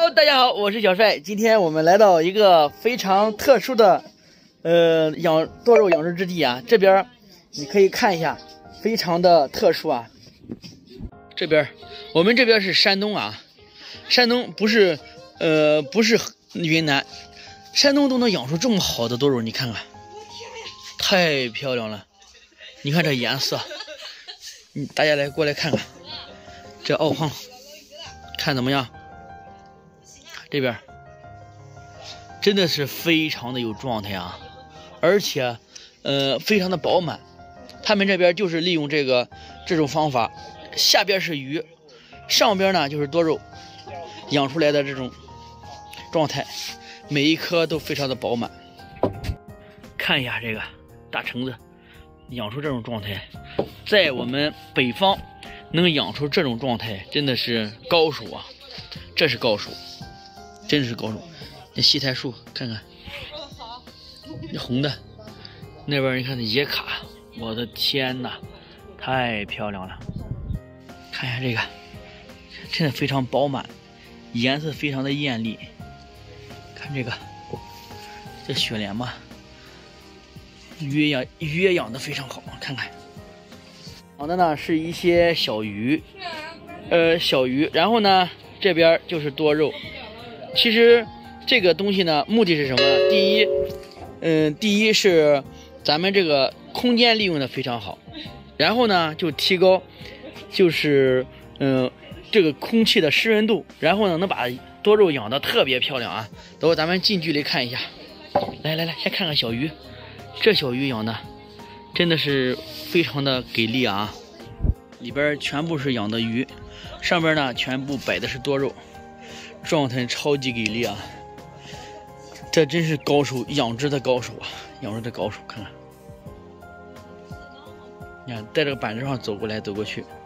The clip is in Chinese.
大家好，我是小帅。今天我们来到一个非常特殊的多肉养殖之地啊。这边你可以看一下，非常的特殊啊。我们这边是山东啊，山东不是云南，山东都能养出这么好的多肉，你看看，太漂亮了。你看这颜色，大家过来看看这奥황，看怎么样？这边真的是非常的有状态啊，而且非常的饱满。他们这边就是利用这种方法，下边是鱼，上边呢就是多肉养出来的这种状态，每一颗都非常的饱满。看一下这个大橙子养出这种状态，在我们北方能养出这种状态，真的是高手啊！这是高手，真是高手。那西苔树看看，那红的，那边你看那野卡，我的天哪，太漂亮了！看一下这个，真的非常饱满，颜色非常的艳丽。看这个，这雪莲嘛，鱼也养的非常好，看看。养的呢是一些小鱼，然后呢这边就是多肉。其实这个东西呢，目的是什么呢？第一是咱们这个空间利用的非常好，然后呢就提高就是这个空气的湿润度，然后呢能把多肉养的特别漂亮啊。等会咱们近距离看一下，来，先看看小鱼，这小鱼养的真的是非常的给力啊！里边全部是养的鱼，上边呢全部摆的是多肉，状态超级给力啊！这真是高手，养殖的高手啊！养殖的高手，看看，你看在这个板子上走过来走过去。